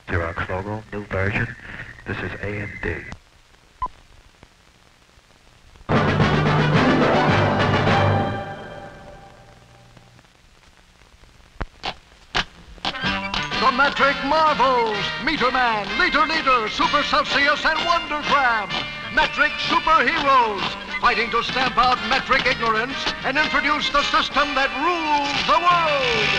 Xerox logo, new version. This is A&D. The metric marvels, Meter Man, Liter Leader, Super Celsius, and Wondergram. Metric superheroes, fighting to stamp out metric ignorance and introduce the system that rules the world.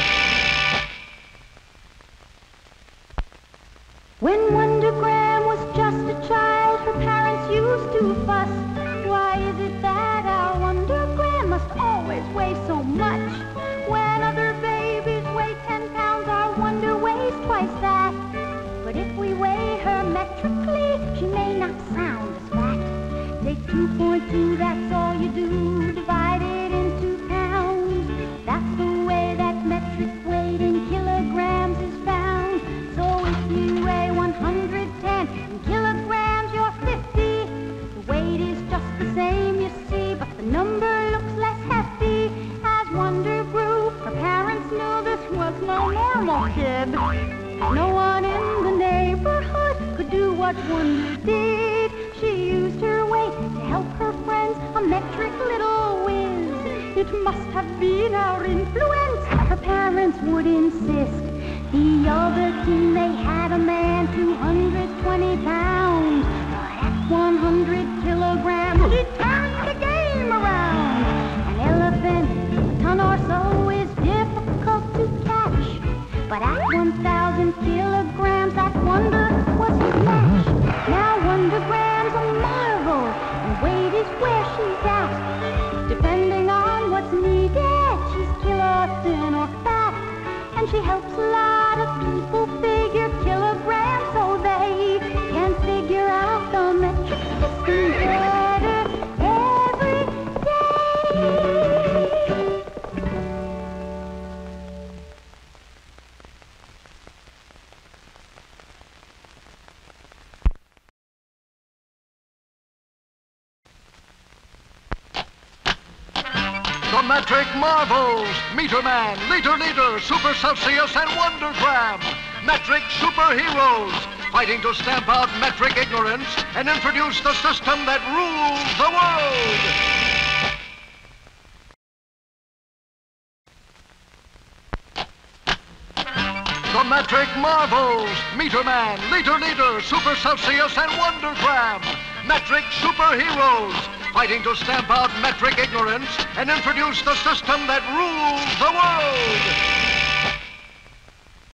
When Wondergram was just a child, her parents used to fuss. Why is it that our Wondergram must always weigh so much? When other babies weigh 10 pounds, our Wonder weighs twice that. But if we weigh her metrically, she may not sound as fat. Take 2.2, that's all you do, divide it into pounds. That's the way that metric weight in kilograms is found. So if you weigh 110 in kilograms, you're 50. The weight is just the same, you see, but the number looks less hefty. As Wonder grew, her parents knew this was no normal kid. No one in the neighborhood could do what Wonder did. She used her weight to help her friends, a metric little whiz. It must have been our influence, her parents would insist. The other team, they had a man 220 pounds. But at 100 kilograms, he turned the game around. An elephant, a ton or so, is difficult to catch. But at 1,000 kilograms, that Wonder was his match. Now Wondergram's a marvel, and weight is where she's at. Depending on what's needed, she's kilo thin or fat. And she helps a lot of people figure kilograms so they can figure out the metric system better every day. The metric marvels, Meter Man, Liter Leader, Super Celsius, and Wondergram. Metric superheroes, fighting to stamp out metric ignorance and introduce the system that rules the world. The metric marvels, Meter Man, Liter Leader, Super Celsius, and Wondergram. Metric superheroes, fighting to stamp out metric ignorance and introduce the system that rules the world.